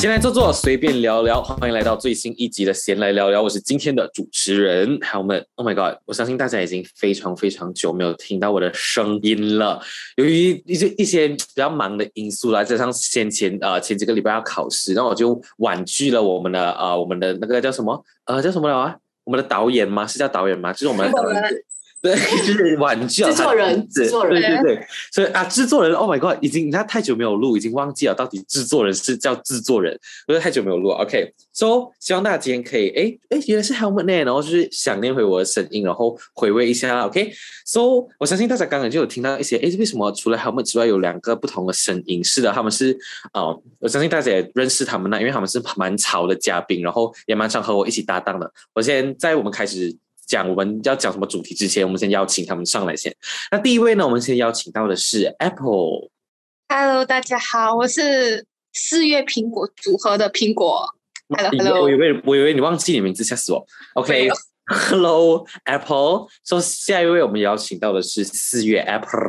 先来坐，随便聊聊。欢迎来到最新一集的闲来聊聊，我是今天的主持人Helmet。Oh my god， 我相信大家已经非常非常久没有听到我的声音了。由于一些比较忙的因素啦，加上前几个礼拜要考试，然后我就婉拒了我们的那个叫什么叫什么了啊？我们的导演吗？是叫导演吗？就是我们的导演。对，就是婉拒了制作人， 对，所以制作人 ，Oh my god， 已经你看太久没有录，已经忘记了到底制作人是叫制作人，我觉得太久没有录了。OK，so 希望大家今天可以，原来是 Helmet 呢，然后就是想念回我的声音，然后回味一下。OK，so 我相信大家刚刚就有听到一些，为什么除了 Helmet 之外有两个不同的声音？是的，他们是我相信大家也认识他们因为他们是蛮潮的嘉宾，然后也蛮常和我一起搭档的。在我们开始讲我们要讲什么主题之前，我们先邀请他们上来先。那第一位呢，我们先邀请到的是 Apple。Hello， 大家好，我是4月苹果组合的苹果。Hello， 我以为你忘记你名字，吓死我。OK，Hello Apple。So 下一位我们邀请到的是4月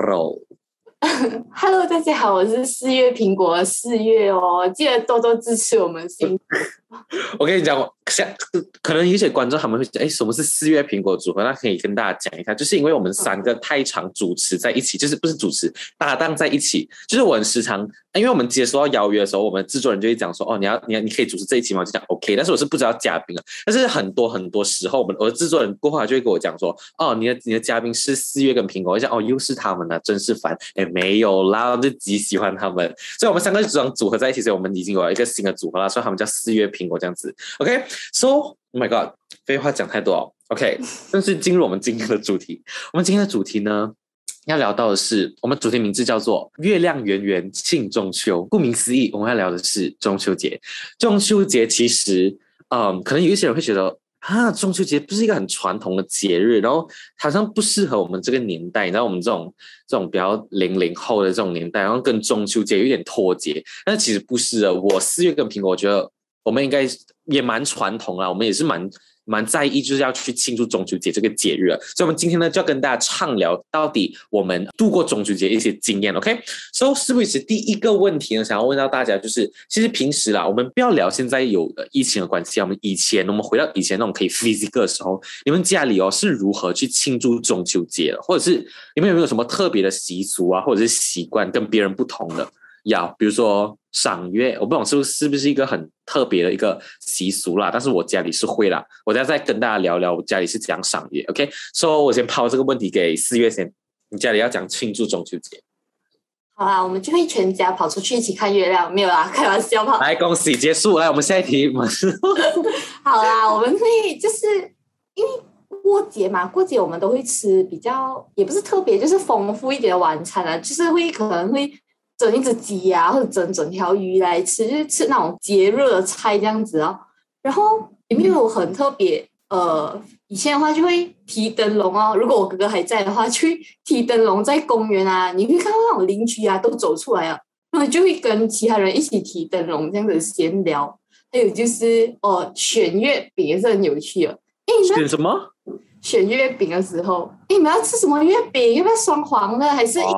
Apple。 Hello， 大家好，我是4月苹果的4月哦，记得多多支持我们辛苦。 我跟你讲，可能有些观众他们会讲，什么是4月苹果组合？那可以跟大家讲一下，就是因为我们3个太常主持在一起，就是不是主持搭档在一起，就是我很时常，因为我们接收到邀约的时候，我们制作人就会讲说，你可以主持这一期吗？我就讲 OK， 但是我是不知道嘉宾啊，但是很多时候，我的制作人过后就会跟我讲说，你的嘉宾是4月跟苹果，我讲又是他们了，真是烦，没有啦，我就极喜欢他们，所以我们3个就组合在一起，所以我们已经有一个新的组合了，所以他们叫4月苹果这样子。OK，so Oh my god， 废话讲太多哦。OK， 但是进入我们今天的主题。我们今天的主题呢，要聊到的是，我们主题名字叫做“月亮圆圆庆中秋”。顾名思义，我们要聊的是中秋节。中秋节其实，可能有一些人会觉得中秋节不是一个很传统的节日，然后好像不适合我们这个年代，你知道我们这种比较00后的这种年代，然后跟中秋节有点脱节。但是其实不是的，我4月跟苹果，我觉得我们应该也蛮传统啦，我们也是蛮在意，就是要去庆祝中秋节这个节日。所以我们今天呢就要跟大家畅聊到底我们度过中秋节一些经验。OK，so 事不宜迟，第一个问题呢，想要问到大家就是，其实平时啦，我们不要聊现在有疫情的关系，我们回到以前那种可以 physical 的时候，你们家里是如何去庆祝中秋节的，或者是你们有没有什么特别的习俗啊，或者是习惯跟别人不同的？比如说赏月，我不懂是不是一个很特别的一个习俗啦，但是我家里是会啦，我等下再跟大家聊聊我家里是怎样赏月。OK，so 我先抛这个问题给4月先，你家里要讲庆祝中秋节？ 好啦，我们就会全家跑出去一起看月亮，没有啦，开玩笑跑。 来，恭喜结束，来我们下一题。 好啦，我们会就是因为过节嘛，过节我们都会吃比较也不是特别，就是丰富一点的晚餐啊，就是可能会整一只鸡啊，或者整条鱼来吃，就是吃那种节日的菜这样子哦。然后也没有很特别，以前的话就会提灯笼哦。如果我哥哥还在的话，就会提灯笼在公园啊，你会看到那种邻居啊都走出来了，然后就会跟其他人一起提灯笼这样子闲聊。还有就是选月饼也是很有趣的。 选什么？ 选月饼的时候，你们要吃什么月饼？要不要双黄的？还是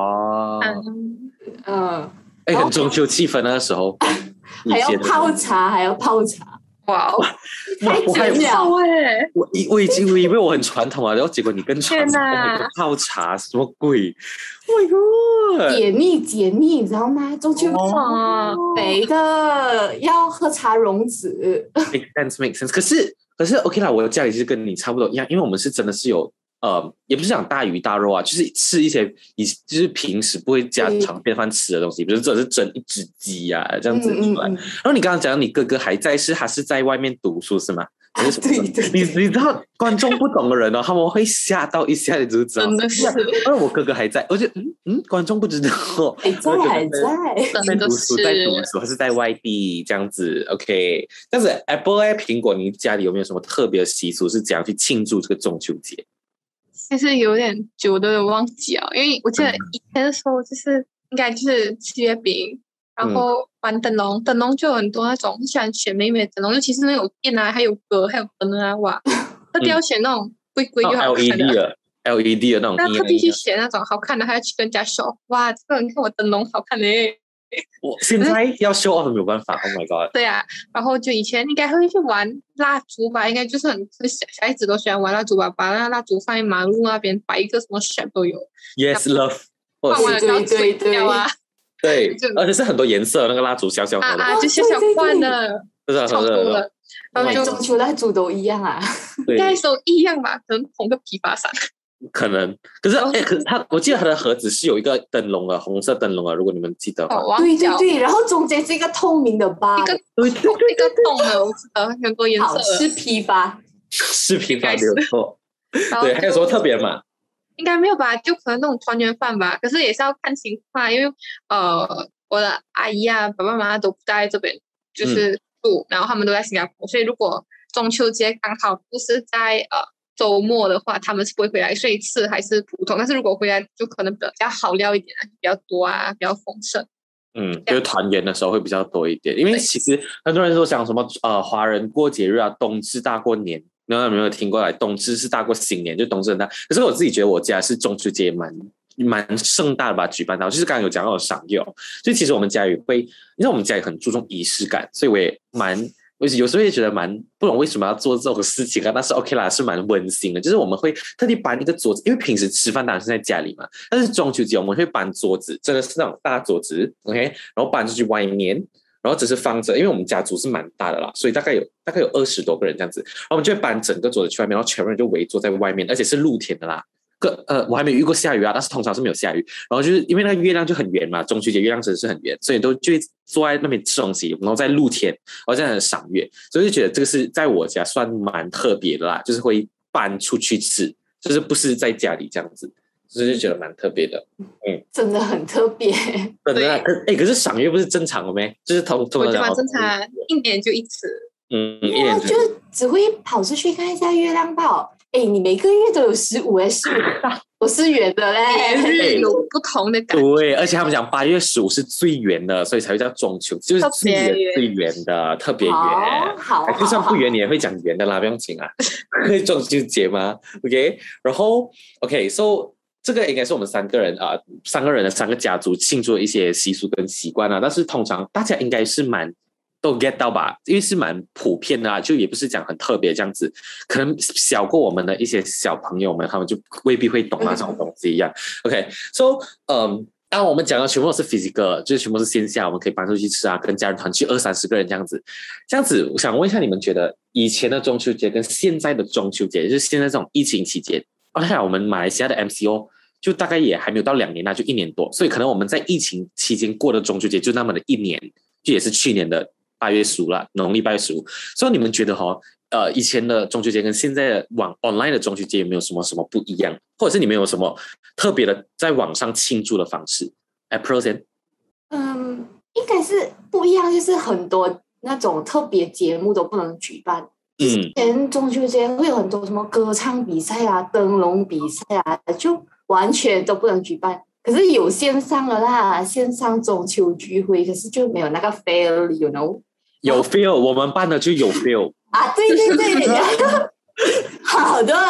很中秋气氛那个时候， 还要泡茶， 哇， 太简了我以为我很传统啊，然后结果你更传统，泡茶什么鬼 ？Oh my god， 解腻，你知道吗？中秋每个要喝茶溶脂。 make sense。可是 OK 啦，我的家里是跟你差不多一样，因为我们是真的是有也不是讲大鱼大肉啊，就是吃一些就是平时不会家常便饭吃的东西，比如说是蒸一只鸡啊这样子出来。然后你刚刚讲你哥哥还在，他是在外面读书是吗？ 对， 你知道观众不懂的人他们会吓到一下，你知道？ 真的是， 因为我哥哥还在，我就观众不知道， 还在， 真的是在读书，还是在外地这样子 ？OK， 但是 Apple 苹果，你家里有没有什么特别的习俗是怎样去庆祝这个中秋节？ 其实有点久都忘记了，因为我记得以前的时候就是应该就是吃月饼，然后玩灯笼，灯笼就有很多那种像选美美的灯笼，尤其是那种电啊，还有歌，还有灯啊，哇，特地要选那种贵又好看的 LED 的那种， 那特地去选那种好看的，还要去跟人家说，哇，这个你看我灯笼好看嘞， 我现在要 show off 没有办法 ，Oh my god！ 对啊，然后就以前应该会去玩蜡烛吧，应该就是小孩子都喜欢玩蜡烛吧，把那蜡烛放在马路那边，摆一个什么 shape 都有。 Yes, love， 放完了就要吹掉啊。 对，而且是很多颜色那个蜡烛，小小的就小小罐的，超多的。 然后中秋蜡烛都一样啊？ 应该都一样吧，可能同个批发商。 可能，可是我记得它的盒子是有一个灯笼的，红色灯笼的，如果你们记得的话。 对，然后中间是一个透明的吧， 一个洞的，我知道很多颜色的。 是批发， 是批发没有错。对，还有什么特别吗？ 应该没有吧，就可能那种团圆饭吧，可是也是要看情况，因为我的阿姨啊、爸爸妈妈都不在这边，就是住，然后他们都在新加坡，所以如果中秋节刚好不是在周末的话，他们是不会回来，所以吃还是普通。但是如果回来，就可能比较好料一点，比较多啊，比较丰盛。 就是团圆的时候会比较多一点，因为其实很多人都讲什么华人过节日啊，冬至大过年，你有没有听过来？冬至是大过新年，就冬至很大。可是我自己觉得我家是中秋节蛮盛大的吧，举办到，就是刚刚有讲到赏月，所以其实我们家也会，因为我们家也很注重仪式感，所以我有时候也觉得蛮不懂为什么要做这种事情啊，但是 OK 啦，是蛮温馨的。就是我们会特地搬一个桌子，因为平时吃饭当然是在家里嘛，但是中秋节我们会搬桌子，真的是那种大桌子 ，OK， 然后搬出去外面，然后只是放着，因为我们家族是蛮大的啦，所以大概有20多个人这样子，然后我们就会搬整个桌子去外面，然后全部人就围坐在外面，而且是露天的啦。我还没遇过下雨啊，但是通常是没有下雨。然后就是因为那个月亮就很圆嘛，中秋节月亮真的是很圆，所以就会坐在那边吃东西，然后在露天，然后这样赏月，所以就觉得这个是在我家算蛮特别的啦，就是会搬出去吃，就是不是在家里这样子，所以就觉得蛮特别的。 真的很特别。 真的可是赏月不是正常的咩？就是通常我觉得正常，一年就一次。 一年就只会跑出去看一下月亮吧。你每个月都有15大，我是圆的嘞， 有不同的感觉。 对，而且他们讲8月15是最圆的，所以才会叫中秋，就是最圆的，特别圆。 好， 就算不圆你也会讲圆的啦，不用紧啊。中秋节嘛 ，OK， 然后 OK，so 这个应该是我们三个人的3个家族庆祝的一些习俗跟习惯啊，但是通常大家应该是都 get 到吧，因为是蛮普遍的啊，就也不是讲很特别这样子，可能小过我们的一些小朋友们，他们就未必会懂那种东西一样。OK，so 当我们讲的全部都是 physical， 就是全部是线下，我们可以搬出去吃啊，跟家人团聚20-30个人这样子。我想问一下，你们觉得以前的中秋节跟现在的中秋节，就是现在这种疫情期间，我们马来西亚的 MCO 就大概也还没有到2年，那就1年多，所以可能我们在疫情期间过的中秋节就那么的1年，就也是去年的8月15了，农历8月15。所以你们觉得以前的中秋节跟现在的online 的中秋节有没有什么不一样，或者是你们有什么特别的在网上庆祝的方式 ？April 先。 应该是不一样，就是很多那种特别节目都不能举办。以前中秋节会有很多什么歌唱比赛啊、灯笼比赛啊，就完全都不能举办。可是有线上了啦，线上中秋聚会，可是就没有那个 feel，you know？ 有 feel， 我们办的就有 feel 啊！对，好的，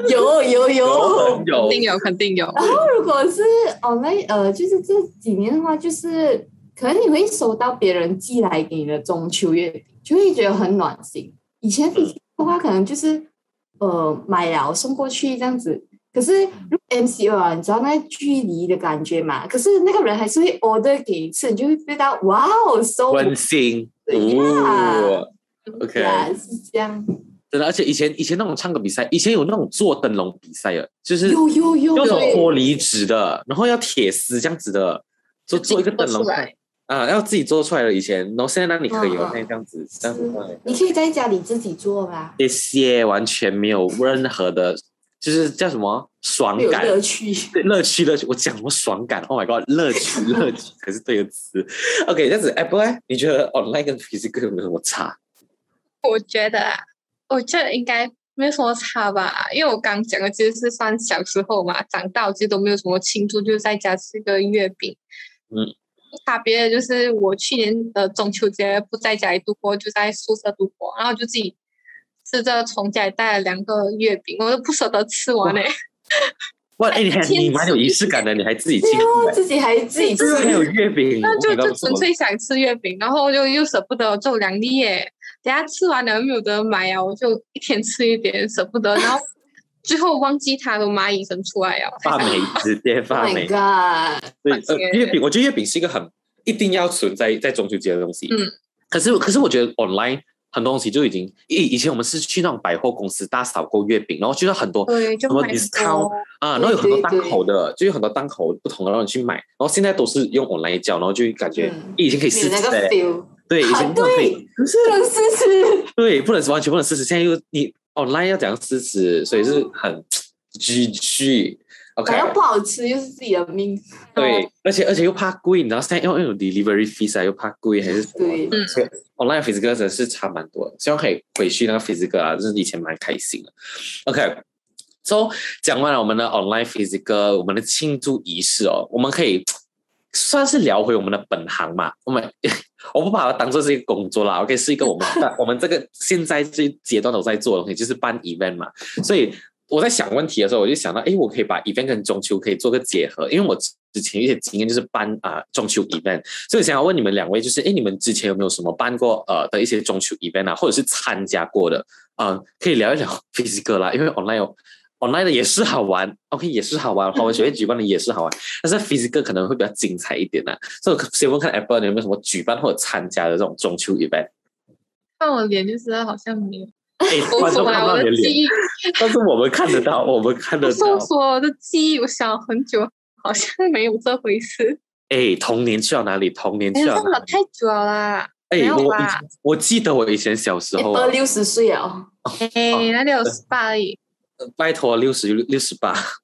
有， 肯定有。 然后如果是online，就是这几年的话，就是可能你会收到别人寄来给你的中秋月饼，就会觉得很暖心。以前的话，可能就是买了送过去这样子。可是如果 MCO 啊，你知道那距离的感觉嘛？可是那个人还是会 order 给一次，你就会觉得哇哦，so 温馨OK， 是这样。 真的，而且以前那种唱歌比赛，以前有那种做灯笼比赛的，就是有那种玻璃纸的，然后要铁丝这样子的，做一个灯笼要自己做出来的。以前，然后现在那里可以这样子， 你可以在家里自己做吧。 谢谢，完全没有任何的。就是叫什么爽感， 乐趣， 我讲什么爽感 ？Oh my god， 乐趣才是对的词。OK， 这样子 ，Apple， 你觉得 online 跟 physical 有没有什么差？ 我觉得应该没有什么差吧，因为我刚讲的其实是算小时候嘛，长大其实都没有什么庆祝，就是在家吃个月饼。差别的就是我去年的中秋节不在家里度过，就在宿舍度过，然后就自己吃着从家里带了2个月饼，我都不舍得吃完嘞。 哇，哎，你蛮有仪式感的，你还自己庆祝， 自己还自己吃， 还有月饼， 那就纯粹想吃月饼，然后又舍不得做2粒耶，等下吃完了没有得买啊，我就一天吃一点，舍不得，然后最后忘记它的蚂蚁生出来啊， 发霉，直接发霉。 Oh my god！ 对，月饼，我觉得月饼是一个很一定要存在中秋节的东西。可是我觉得 online 很多东西就已经，以前我们是去那种百货公司大扫购月饼，然后就有很多什么 discount 啊，然后有很多档口的，就有很多档口不同的让你去买，然后现在都是用 online 叫，然后就感觉以前可以试吃的，对，以前可以， 不能试吃， 对，完全不能试吃，现在又你 online 要怎样试吃，所以是很 GG。OK， 反正不好吃又是自己的命。 对，而且又怕贵，你知道现在要有 delivery fees 啊，又怕贵还是什么？ 对， 所以 online physical 真的是差蛮多的，希望可以回去那个 physical 啊，就是以前蛮开心的。OK，so 讲完了我们的 online physical， 我们的庆祝仪式哦，我们可以算是聊回我们的本行嘛。我不把它当做是一个工作啦 ，OK， 是一个我们这个现在这阶段都在做的东西，就是办 event 嘛，所以。我在想问题的时候，我就想到，我可以把 event 跟中秋可以做个结合，因为我之前有一些经验就是办中秋 event， 所以想要问你们2位，就是你们之前有没有什么办过的一些中秋 event 啊，或者是参加过的可以聊一聊 physical 啦，因为 online 的也是好玩 ，OK 也是好玩，华文学院举办的也是好玩，但是 physical 可能会比较精彩一点啦。所以先问看 Apple 你有没有什么举办或者参加的这种中秋 event？ 看我脸就知道好像没有。 观众看不到你的脸，但是我们看得到，我我的记忆，我想很久，好像没有这回事。 童年去了哪里？童年去了哪里？ 太久了啦。 我记得我以前小时候 ，60岁哦。 那68而已。 拜托68，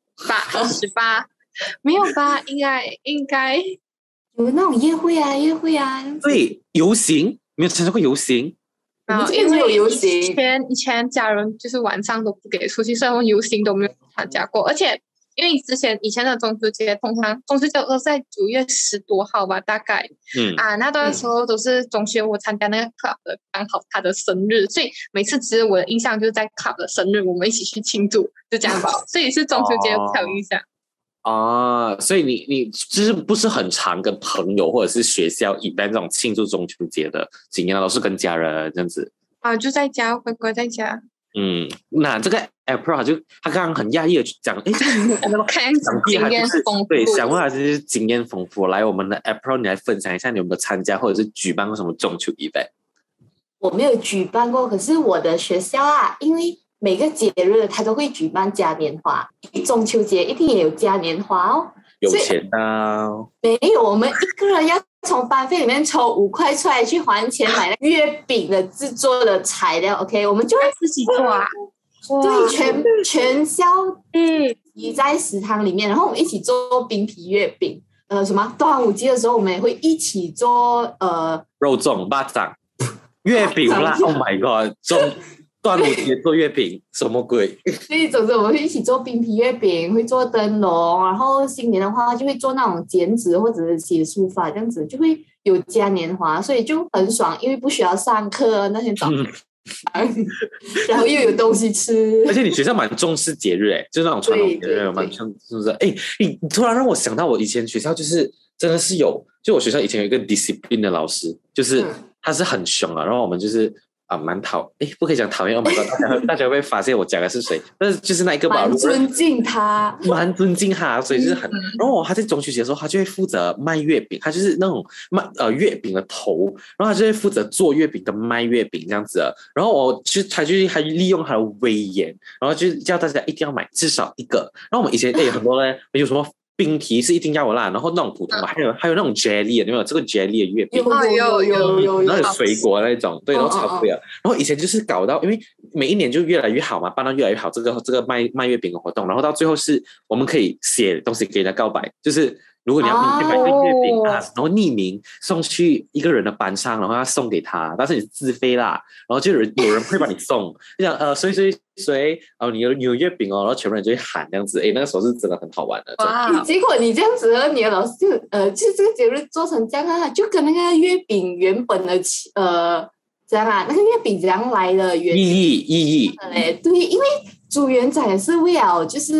没有吧？应该有那种夜会啊。 对，游行没有参加过游行。 因为有游行， 以前家人就是晚上都不给出去，所以我游行都没有参加过。而且因为以前的中秋节，通常中秋节都在9月10多号吧，大概。那段时候都是中学我参加那个 club 的，刚好他的生日，所以每次只有我的印象就是在 club 的生日，我们一起去庆祝，就这样吧。所以是中秋节才有印象。 所以你就是不是很常跟朋友或者是学校一般这种庆祝中秋节的经验，都是跟家人这样子就在家乖乖在家。 那这个 April 他刚刚很讶异的讲，这个看经验丰富， 对，想问他就是经验丰富。来，我们的 April 你来分享一下，你有没有参加或者是举办过什么中秋 event？ 我没有举办过，可是我的学校因为每个节日他都会举办嘉年华，中秋节一定也有嘉年华哦。 有钱啊？ 没有，我们一个人要从班费里面抽5块出来去还钱买那月饼的制作的材料。OK， 我们就会自己做啊。 对，全校挤在食堂里面，然后我们一起做冰皮月饼。端午节的时候，我们也会一起做肉粽、巴掌、月饼啦。Oh my god！ 端午节做月饼什么鬼？ 所以总之我们会一起做冰皮月饼，会做灯笼，然后新年的话就会做那种剪纸或者是写书法，这样子就会有嘉年华，所以就很爽，因为不需要上课那天早上。然后又有东西吃， 而且你学校蛮重视节日就是那种传统节日蛮像，是不是？你突然让我想到我以前学校就是真的是有，就我学校以前有一个 discipline 的老师，就是他是很凶然后我们就是蛮不可以讲讨厌，大家会发现我讲的是谁，但是就是那一个吧， 蛮尊敬他， 所以就是很。然后他在中秋节的时候，他就会负责卖月饼，他就是那种月饼的头，然后他就会负责做月饼跟卖月饼这样子的。然后他就还利用他的威严，然后就叫大家一定要买至少1个。然后我们以前很多呢，有什么冰皮是一定要的啦，然后那种普通的，还有那种 jelly 的，有没有这个 jelly 的月饼？ 有， 然后有水果那种，对，然后超贵啊。然后以前就是搞到，因为每一年就越来越好嘛，办到越来越好，这个卖月饼的活动，然后到最后是我们可以写东西给人家告白，就是如果你要买个月饼然后匿名送去一个人的班上，然后要送给他，但是你是自费啦，然后就有人会帮你送，就讲谁你有月饼然后全部人就会喊这样子，那个时候是真的很好玩的。 结果你这样子你的老师就这个节日做成这样就跟那个月饼原本的这样那个月饼怎样来的原意义对，因为主元仔也是为了就是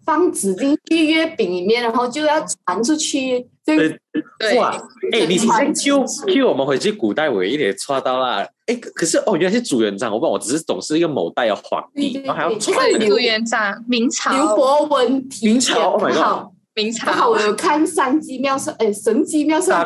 放纸进去月饼里面，然后就要传出去。 对， 对哇，你现在 Q 我们回去古代，我一点刷到啦。可是原来是朱元璋，我只是懂是一个某代的皇帝，然后还要传对，朱元璋，明朝， 刘伯温提明朝，Oh my god， 好， 明朝， 刚好我有看神机妙算，神机妙算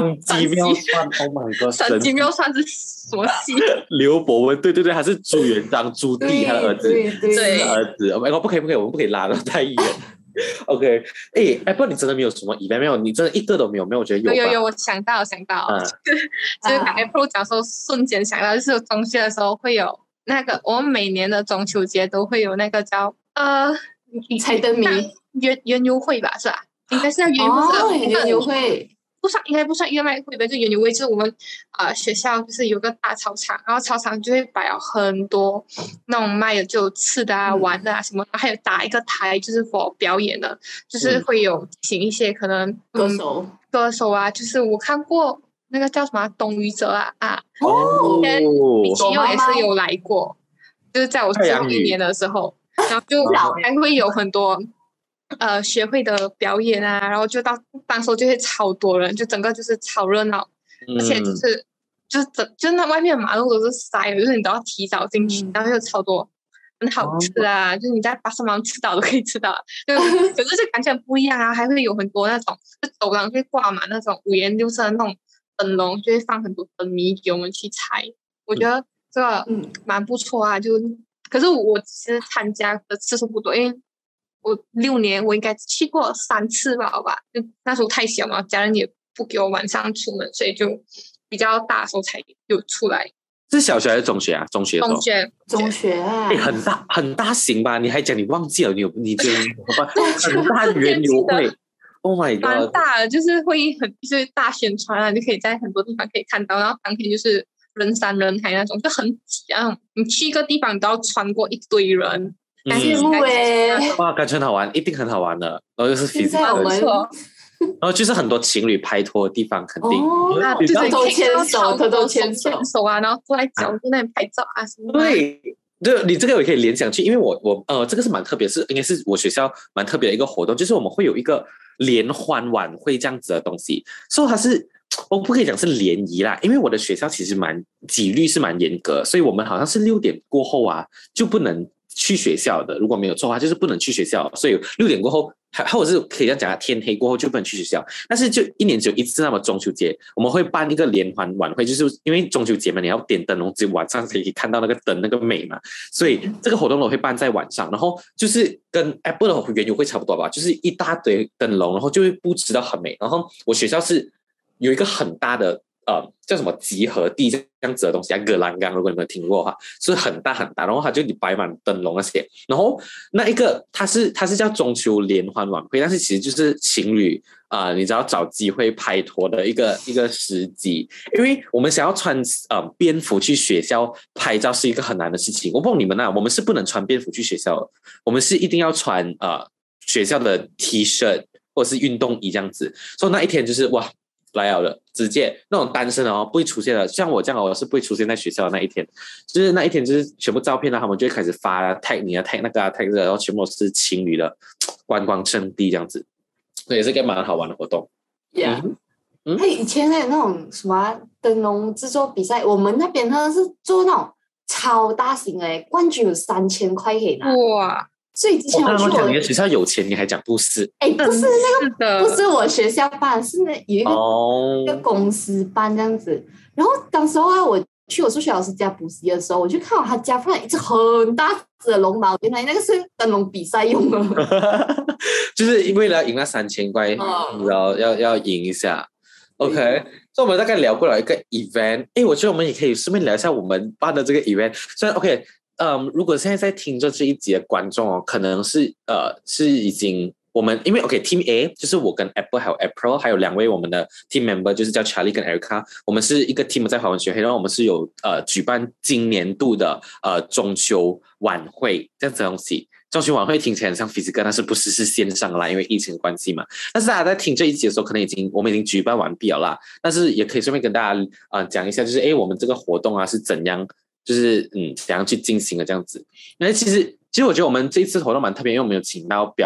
，Oh my god， 神机妙算是什么戏？ 刘伯温，对，他是朱元璋朱棣他的儿子， 对， 儿子。Oh my god，不可以，我们不可以拉到太远。OK， 不，你真的没有什么event没有？你真的一个都没有？我觉得有，我想到，就是刚才 Pro 讲说，瞬间想到，就是中学的时候会有那个，我们每年的中秋节都会有那个叫猜灯谜园游会吧，是吧？应该是叫园游会。 应该不算园游会吧，就园游会，就是我们学校就是有个大操场，然后操场就会摆了很多那种卖的就吃的啊、玩的啊什么，还有打一个台就是for表演的，就是会有请一些可能歌手啊，就是我看过那个叫什么董宇哲米奇佑也是有来过，就是在我最后一年的时候，然后就还会有很多。学会的表演啊，然后就当时就会超多人，就整个就是超热闹，而且就那外面马路都是塞的，就是你都要提早进去，然后又超多很好吃啊，就是你在巴士芒吃到都可以吃到，可是感觉不一样啊，还会有很多那种就走廊会挂满那种五颜六色的那种灯笼，就会放很多灯谜给我们去猜，我觉得这个蛮不错啊，可是我其实参加的次数不多，因为我6年我应该去过3次吧，就那时候太小嘛，家人也不给我晚上出门，所以就比较大的时候才有出来。 是小学还是中学啊？中学啊， 很大型吧？你还讲你忘记了？你觉得很大园游会？Oh my god， 蛮大的，就是就是大宣传啊，你可以在很多地方可以看到，然后当天就是人山人海那种，就很挤啊，你去一个地方你都要穿过一堆人。 羡慕哇，感觉很好玩，一定很好玩的。然后就是现在我们， 然后就是很多情侣拍拖的地方，肯定偷偷牵手啊，然后坐在角落那里拍照啊什么。 对，你这个也可以联想去，因为我这个是蛮特别，应该是我学校蛮特别的一个活动，就是我们会有一个联欢晚会这样子的东西，所以它是。我不可以讲是联谊啦，因为我的学校其实纪律是蛮严格，所以我们好像是6点过后啊就不能去学校的，如果没有错的话就是不能去学校，所以6点过后或者是可以这样讲，天黑过后就不能去学校。但是就1年只有1次，那么中秋节我们会办一个联欢晚会，就是因为中秋节嘛，你要点灯笼，只有晚上才可以看到那个灯那个美嘛，所以这个活动我会办在晚上，然后就是跟 Apple 的园游会差不多吧，就是一大堆灯笼，然后就会布置到很美。然后我学校是有一个很大的叫什么集合地这样子的东西，格兰冈，如果你们有听过的话，是很大很大，然后它就摆满灯笼那些，然后那一个它是叫中秋联欢晚会，但是其实就是情侣你只要找机会拍拖的一个时机，因为我们想要穿便服去学校拍照是一个很难的事情，我不知道你们我们是不能穿便服去学校的，我们是一定要穿学校的 T 恤或者是运动衣这样子，所以那一天就是哇。来了，直接那种单身不会出现的，像我这样我是不会出现在学校的那一天，就是那一天就是全部照片他们就会开始发tag 你tag 那个tag 这个，然后全部都是情侣的观光胜地这样子，所以也是个蛮好玩的活动。 以前还有那种什么灯笼制作比赛，我们那边呢是做那种超大型的，冠军有3000块可以拿。 哇！ 所以之前我讲你的学校有钱，你还讲不是？ 不是那个，不是我学校办，是有一个公司办这样子。然后当时候我去我数学老师家补习的时候，我就看到他家放了一只很大只的龙猫，原来那个是灯笼比赛用的， 就是为了赢那3000块，然后要赢一下。OK， 所以我们大概聊过了一个 event， 我觉得我们也可以顺便聊一下我们办的这个 event。虽然 OK。如果现在在听着这一集的观众可能是已经我们因为 OK Team A 就是我跟 Apple 还有 April 还有2位我们的 Team Member 就是叫 Charlie 跟 Erica， 我们是一个 team 在华文学会，然后我们是有举办今年度的中秋晚会这样子的东西。中秋晚会听起来很像 physical， 但是不是线上啦，因为疫情的关系嘛。但是大家在听这一集的时候，可能我们已经举办完毕了啦。但是也可以顺便跟大家讲一下，就是我们这个活动是怎样。就是怎样去进行的这样子。那其实我觉得我们这一次活动蛮特别，因为我们有请到表演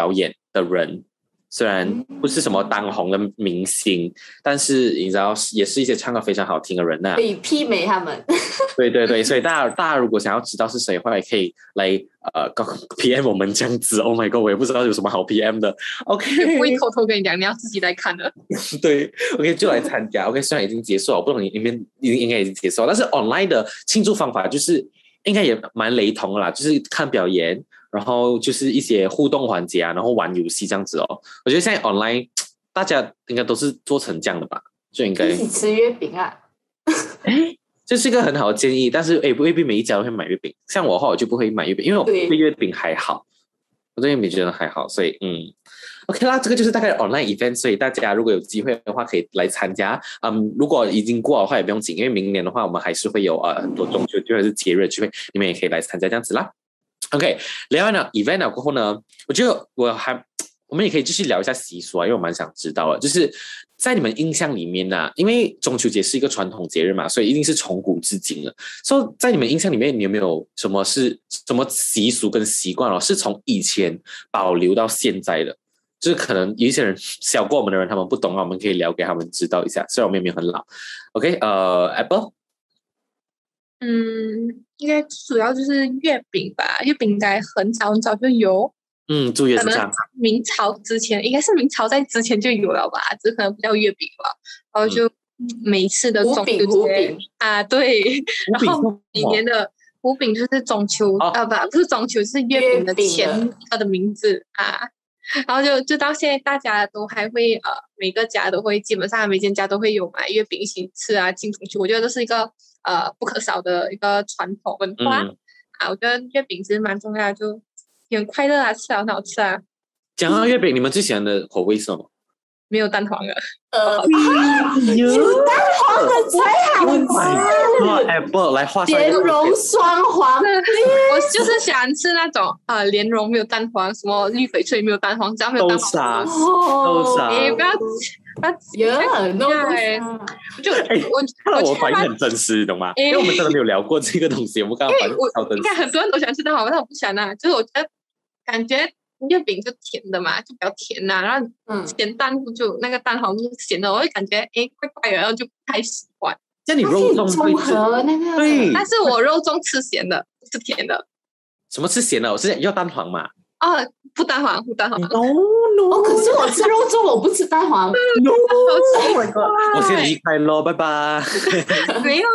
的人，虽然不是什么当红的明星，但是你知道也是一些唱歌非常好听的人呐、 可以媲美他们。 对对对，所以大家如果想要知道是谁的话，也可以来PM 我们这样子。Oh my god， 我也不知道有什么好 PM 的。OK， 不会偷偷跟你讲，你要自己来看的。 对 ，OK 就来参加。OK， 虽然已经结束了，我不懂你们应该已经结束了，但是 online 的庆祝方法就是应该也蛮雷同的啦，就是看表演，然后就是一些互动环节啊，然后玩游戏这样子哦。我觉得现在 online 大家应该都是做成这样的吧，就应该一起吃月饼啊！ 这是一个很好的建议，但是未必每一家都会买月饼。像我的话，我就不会买月饼，因为我对月饼还好，我对月饼觉得还好，所以OK 啦，这个就是大概的 online event， 所以大家如果有机会的话，可以来参加。如果已经过的话也不用紧，因为明年的话，我们还是会有很多中秋聚会是节日聚会，你们也可以来参加这样子啦。OK， 聊完了 event 了过后呢，我觉得我们也可以继续聊一下习俗啊，因为我蛮想知道的，就是在你们印象里面啊，因为中秋节是一个传统节日嘛，所以一定是从古至今的。所以在你们印象里面，你有没有什么习俗跟习惯是从以前保留到现在的？就是可能有一些人小过我们的人，他们不懂啊，我们可以聊给他们知道一下。虽然我们也没有很老。OK， Apple。 应该主要就是月饼吧，月饼应该很早很早就有。 祝月是这样。 明朝之前，应该是明朝在之前就有了吧，只是可能不叫月饼了。然后就每一次的中秋节胡饼啊，对，然后每年的胡饼就是中秋不是中秋，是月饼的前它的名字啊。然后就到现在，大家都还会每个家都会，基本上每间家都会有买月饼一起吃啊，进中秋。我觉得这是一个不可少的一个传统文化我觉得月饼其实蛮重要的，就也很快乐啊，吃很好吃啊。 讲到月饼，你们最喜欢的口味是什么？ 没有蛋黄的。 有蛋黄的才好吃。 Apple 来画上莲蓉双黄， 我就是喜欢吃那种莲蓉没有蛋黄，什么绿翡翠没有蛋黄，只要没有蛋黄。 豆沙。 不要我反应很真实，你懂吗？因为我们真的没有聊过这个东西，我们刚刚反应超真实。 应该很多人都喜欢吃蛋黄，但我不喜欢啊。就是我觉得感觉月饼就甜的嘛，就比较甜呐，然后咸蛋就那个蛋黄就是咸的，我会感觉怪怪的，然后就不太喜欢。 像你肉粽综合那个， 对， 但是我肉粽吃咸的，不吃甜的。 什么吃咸的？我是要蛋黄嘛？ 不蛋黄。 No， 可是我吃肉粽，我不吃蛋黄。 No， 我先离开咯，拜拜。 没有，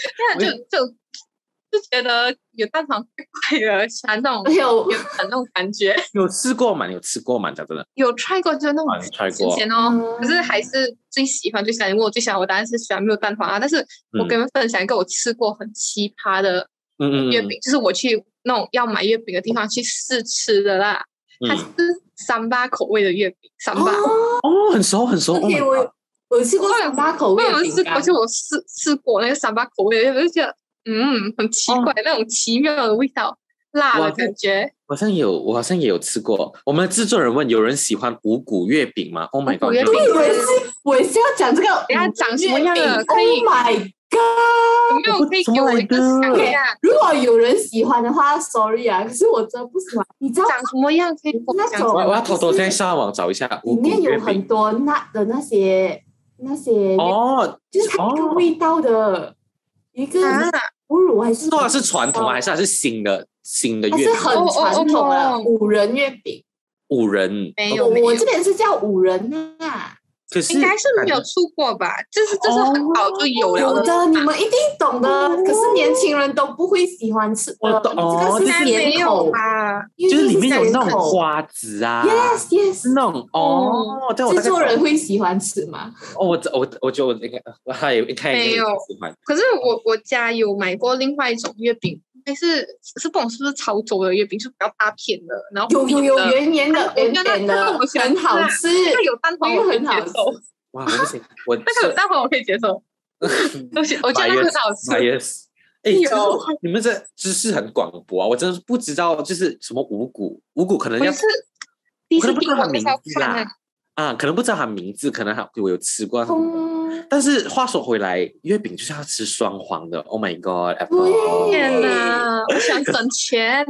就觉得有蛋黄怪怪的，喜欢那种有那种感觉。 有吃过吗？讲真的。 有 try 过，就那种咸哦。可是还是最喜欢，我最喜欢，我当然是喜欢没有蛋黄啊。但是我跟你们分享一个我吃过很奇葩的月饼，就是我去那种要买月饼的地方去试吃的啦。它是3·8口味的月饼，3·8。 很熟。 我吃过3·8口味的饼干。 而且我试过那个3·8口味的月饼，就觉得很奇怪，那种奇妙的味道，辣的感觉。 我好像也有吃过。我们制作人问有人喜欢五谷月饼吗 ？Oh my god！ 对，我也是要讲这个。 等下长什么样的 ？Oh my god！ 有没有可以给我一个想一下？ 如果有人喜欢的话 ，sorry 啊，可是我真的不喜欢。你知道长什么样？可以那种我要偷偷现在上网找一下。 里面有很多的那些就是它一个味道的一个哺乳还是？ 是传统还是新的月饼？ 是很传统的5仁月饼。 5仁没有， 我这边是叫5仁啊。 可是应该是没有出过吧？这是很早就有了有的，你们一定懂的。可是年轻人都不会喜欢吃的。 我懂这个是甜口吧？ 就是里面有那种花籽啊 ，yes， 那种制作人会喜欢吃吗？ 我觉得我应该没有喜欢。 可是我家有买过另外一种月饼。还是不懂是不是潮州的月饼，是比较大片的，然后有圆圆的，很好吃。 那有蛋黄我可以接受。 哇，不行，那个有蛋黄我可以接受。我觉得很好吃。 你们这知识很广博啊！我真的不知道，就是什么五谷可能要可能不知道它名字啦。可能不知道它名字，可能我有吃过。 但是话说回来，月饼就是要吃双黄的。Oh my god！Apple， 天哪，我想省钱。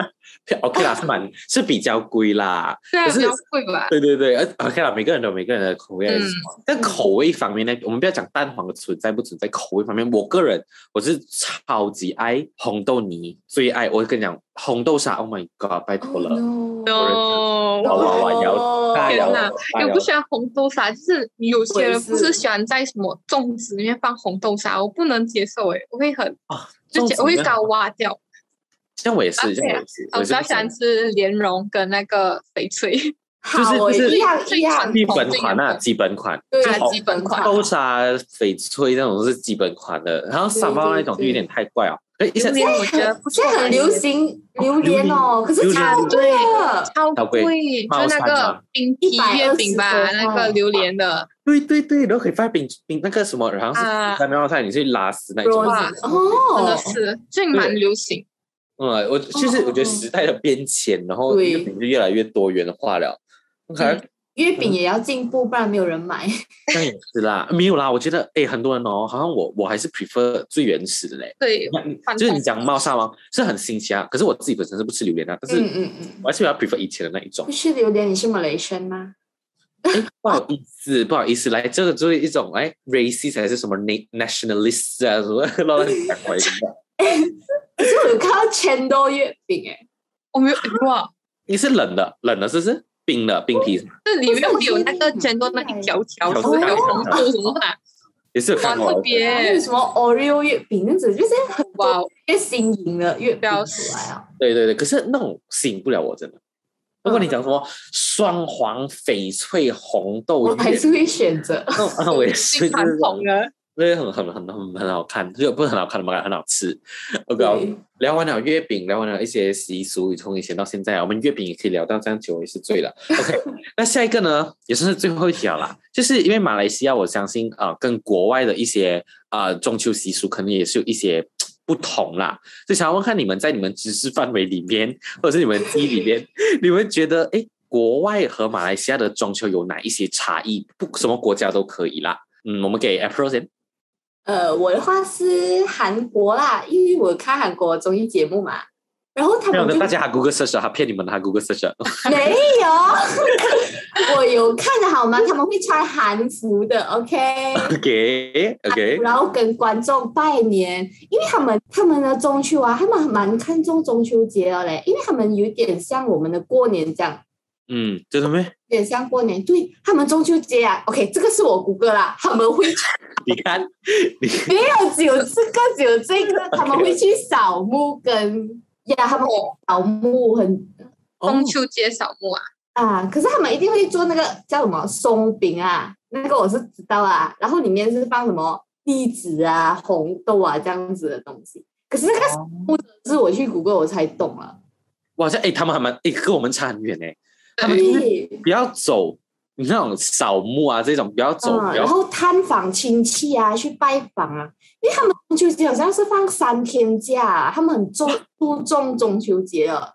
OK 啦，是比较贵啦， 对啊， 可是比较贵吧？ 对，OK 啦，每个人都有每个人的口味是什么。但口味方面呢，我们不要讲蛋黄的存在不存在，口味方面，我个人我是超级爱红豆泥，最爱。我跟你讲，红豆沙 ，Oh my god， 拜托了。哇， 天哪！我不喜欢红豆沙，就是有些人不是喜欢在什么粽子里面放红豆沙，我不能接受我会我会把它挖掉。 像我也是， 我比较喜欢吃莲蓉跟那个翡翠， 就是一样基本款啊，基本款， 对啊，基本款。 豆沙、翡翠那种是基本款的，然后沙包那种就有点太怪哦。 榴莲我觉得现在很流行榴莲哦，可是超贵的， 超贵，就是那个冰皮月饼吧，那个榴莲的。 对，然后可以放冰那个什么，然后是在棉花菜你去拉丝那种。 真的是，这蛮流行。 我觉得时代的变迁，然后月饼就越来越多元化了。 月饼也要进步，不然没有人买。 那也是啦，没有啦。我觉得很多人好像我还是 prefer 最原始的嘞。 对， 就是你讲猫砂王是很新奇啊，可是我自己本身是不吃榴莲啊，但是我还是比较 prefer 以前的那一种。 不吃榴莲，你是 Malaysian 吗？ 不好意思，来这个就是一种racist 还是什么 nationalist 啊什么乱讲话的。 可是我有看到chendol月饼我没有哇， 你是冷的是不是？冰皮， 这里面会有那个chendol那一条条，是还有红豆什么啊？ 也是有看过。 特别还有什么 Oreo 月饼，那种就是很越新颖的月饼出来啊。 对，可是那种吸引不了我，真的。如果你讲什么双黄、翡翠、红豆， 我还是会选择。 我也是传统的。 对，很好看，就不是很好看的，很好吃。OK， 聊完了月饼，聊完了一些习俗，从以前到现在，我们月饼也可以聊到这样久，也是醉了。OK， 那下一个呢，也算是最后一条啦，就是因为马来西亚，我相信跟国外的一些中秋习俗可能也是有一些不同啦，就想要问看你们在你们知识范围里面，或者是你们记忆里面，你们觉得国外和马来西亚的中秋有哪一些差异？什么国家都可以啦。我们给 April 先。 我的话是韩国啦，因为我看韩国综艺节目嘛，然后他们大家还 Google search 他骗你们的，还 Google search 没有，我有看的好吗？他们会穿韩服的 ，OK， 然后跟观众拜年，因为他们的中秋啊，他们蛮看重中秋节的嘞，因为他们有点像我们的过年这样。 真的吗？ 有点像过年，对他们中秋节啊 ，OK， 这个是我谷歌啦，他们会你看， 没有只有这个，他们会去扫墓他们扫墓中秋节扫墓可是他们一定会做那个叫什么松饼啊，那个我是知道啊，然后里面是放什么栗子啊、红豆啊这样子的东西，可是那个扫墓是我去谷歌我才懂了。 哇，他们还蛮跟我们差很远他们就是不要走你那种扫墓啊这种不要走， 然后探访亲戚啊，去拜访啊，因为他们中秋节好像是放3天假，他们很注重中秋节了。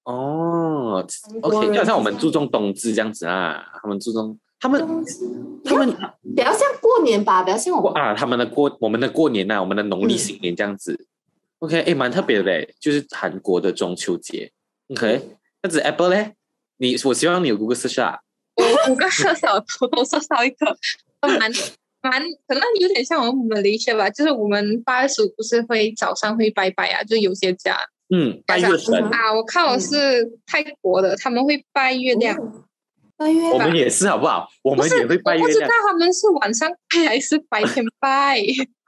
OK， 就好像我们注重冬至这样子啊，他们注重他们比较像过年吧，比较像我们我们的过年啊，我们的农历新年这样子。OK， 蛮特别的嘞，就是韩国的中秋节。OK， 那子 Apple 嘞？我希望你有 Google search 啊。 我Google search 偷偷搜到一个，蛮可能有点像我们Malaysia吧，就是我们8月15不是会早上会拜拜啊，就有些家拜月神我看我是泰国的，他们会拜月亮。 拜月亮， 我们也是好不好？我们也会拜月亮。 我不知道他们是晚上拜还是白天拜。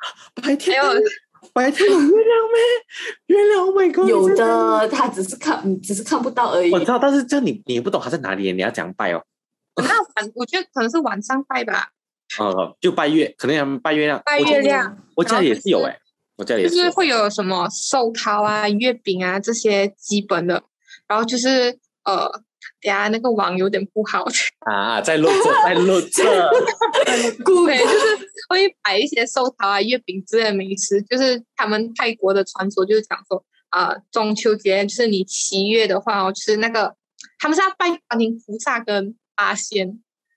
白天有月亮吗？月亮 ，Oh my god！ 有的，他只是看不到而已。 我知道，但是这你也不懂他在哪里，你要怎样拜哦？ 我觉得可能是晚上拜吧。 就拜月，可能他们拜月亮。 拜月亮， 我家里也是有我家里也是。 就是会有什么寿桃啊、月饼啊这些基本的，然后就是等下那个网有点不好在录这对，就是会摆一些寿桃啊、月饼之类的美食，就是他们泰国的传说，就是讲说中秋节就是你7月的话就是那个他们是要拜观音菩萨跟八仙，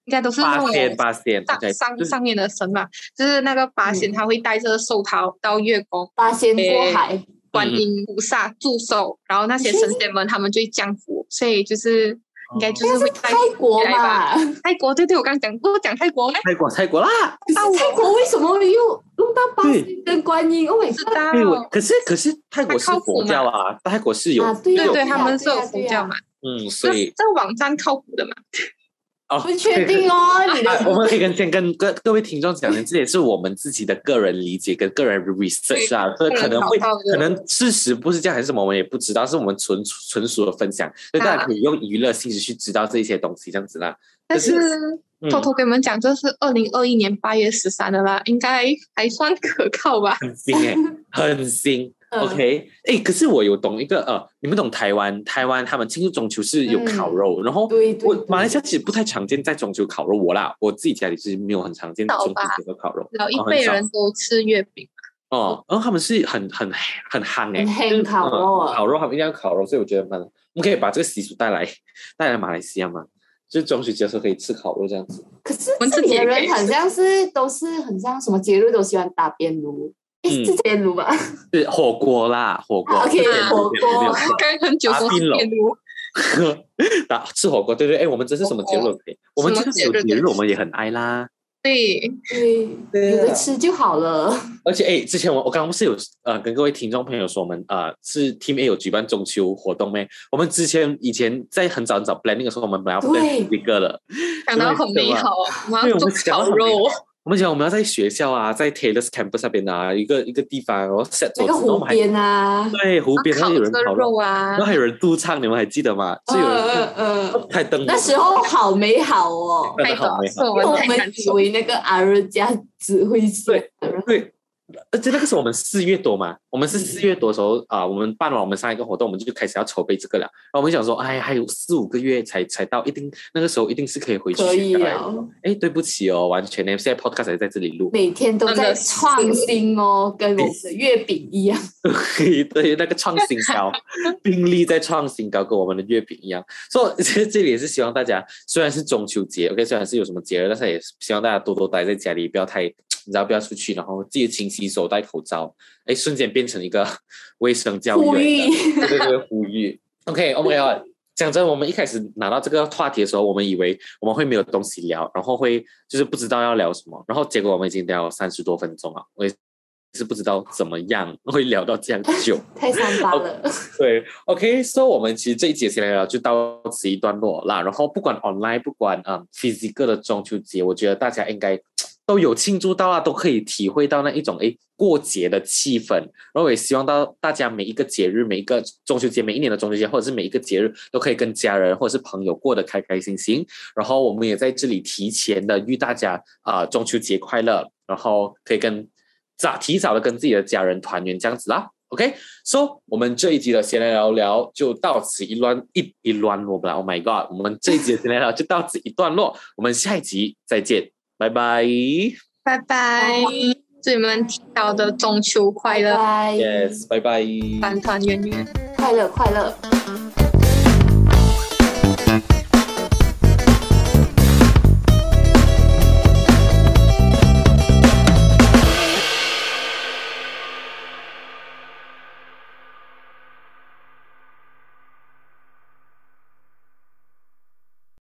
应该都是那种上面的神嘛，就是那个八仙他会戴着手套到月宫， 八仙过海， 观音菩萨驻守，然后那些神仙们他们就会降福，所以就是应该就是会泰国嘛， 泰国对，我刚讲过讲泰国泰国啦， 可是泰国为什么又用到八仙跟观音？我知道， 可是泰国是佛教啊，泰国是有对，他们是有佛教嘛， 所以这网站靠谱的嘛。 不确定哦， 我们可以先跟各位听众讲的，这也是我们自己的个人理解跟个人 research 啊，所以可能事实不是这样还是什么，我们也不知道，是我们纯属的分享，所以大家可以用娱乐性质去知道这些东西，这样子啦。 但是偷偷跟你们讲，这是2021年8月13的啦，应该还算可靠吧？ 很新很新。OK， 可是我有懂一个你们懂台湾他们庆祝中秋是有烤肉，然后马来西亚其实不太常见在中秋烤肉，我自己家里是没有很常见中秋节的烤肉， 老一辈人都吃月饼然后他们是很夯很烤肉烤肉他们一定要烤肉，所以我觉得我们可以把这个习俗带来马来西亚嘛，就是中秋节的时候可以吃烤肉这样子。 可是这里的人好像都是很像什么节日都喜欢打边炉。是边炉吧？ 是火锅啦，火锅。 OK， 火锅。 刚很久都是边炉。 吃火锅，对，我们这是什么节日？我们就是有节日，我们也很爱啦。 对， 有的吃就好了。 而且之前我刚刚不是有跟各位听众朋友说，我们是 Team A 有举办中秋活动咩？我们以前在很早 planning 的时候，我们本来要 plan 一个了， 想到很美好，我们要做烤肉。 我们讲我们要在学校啊，在 Taylor's Campus 那边啊，一个地方，然后 set 那个湖边啊， 对，湖边然后有人烤肉啊， 然后还有人驻唱，你们还记得吗？就有人开灯， 那时候好美好哦， 真的好美好。 我们以为那个阿瑞家只会对。而且那个时候我们4月多嘛，我们是4月多的时候我们办完我们上一个活动，我们就开始要筹备这个了。然后我们想说，还有4-5个月才到，那个时候一定是可以回去。 可以了。 对不起哦，完全呢，现在 podcast 还在这里录， 每天都在创新哦，跟我们的月饼一样。 对，那个创新高，宾利在创新高，跟我们的月饼一样。所以这里也是希望大家，虽然是中秋节 ，OK， 虽然是有什么节日，但是也希望大家多多待在家里，不要太。你知道不要出去，然后记得勤洗手、戴口罩。瞬间变成一个卫生教育，对，呼吁。OK， 讲真，我们一开始拿到这个话题的时候，我们以为我们会没有东西聊，然后会就是不知道要聊什么，然后结果我们已经聊了30多分钟了，我也是不知道怎么样会聊到这样久， 太伤疤了。 对 ，OK， 所以我们其实这一节先来聊就到此一段落啦。然后不管 online， 不管physical 的中秋节，我觉得大家应该都有庆祝到都可以体会到那一种过节的气氛，然后也希望到大家每一个节日，每一个中秋节，每一年的中秋节，或者是每一个节日，都可以跟家人或者是朋友过得开开心心。然后我们也在这里提前的预大家中秋节快乐，然后可以提早的跟自己的家人团圆这样子啦。OK，so 我们这一集的闲来聊聊就到此一段落吧。Oh my god， 我们这一集的闲来聊就到此一段落，我们下一集再见。拜拜， 拜拜，祝你们听到的中秋快乐 ，Yes， 拜拜， 团团圆圆， 快乐快乐。